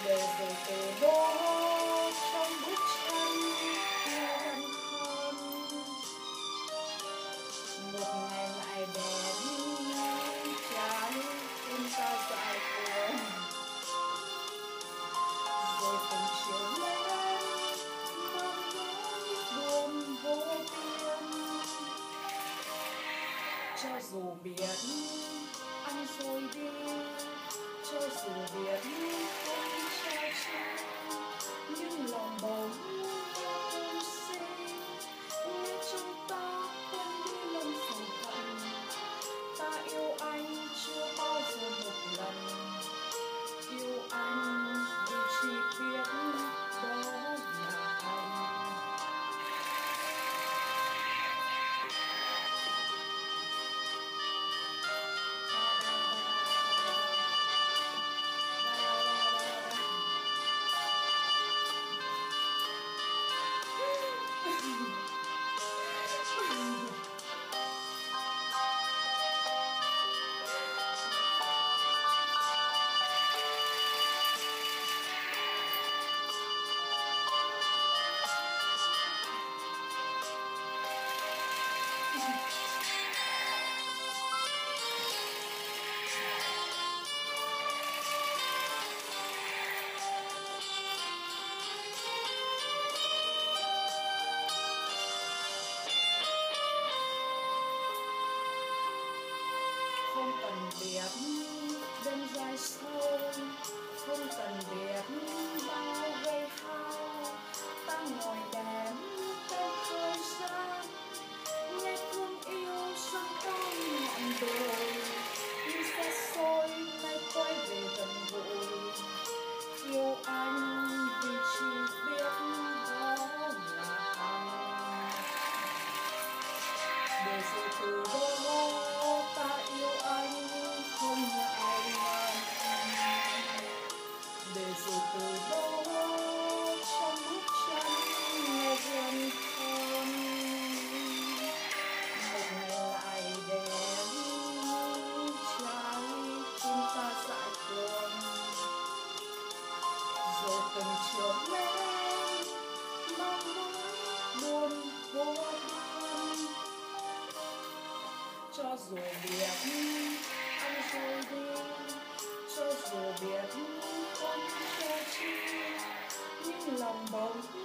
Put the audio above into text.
để rồi từ đó trong bức tranh đen hơn một ngày lại đến trái tim ta dại cuồng rồi từng chiều lên mong nỗi buồn vô biên cho dù biết anh rồi đi cho dù biết không cho chi nhưng lòng bỗng không xin nghe trong ta quên đi lần phù phận ta yêu anh chưa bao giờ một lần yêu anh vì chỉ biết đó là anh. Không cần biết đêm dài sâu không cần biết bao gây hao ta ngồi đếm tên thời gian nghe thương yêu xuân trong ngọn đồi như xe xôi nay quay về gần gũi yêu anh vì chỉ biết đó là anh để rồi từ đó ta yêu anh không ngại ngần để rồi từ đó trong bức tranh nghe gần hơn một ngày lại đến trái tim ta dại cuồng rồi từng chiều lên mong nỗi buồn vô biên cho dù biết anh rồi đi cho dù biết không cho chi nhưng lòng bỗng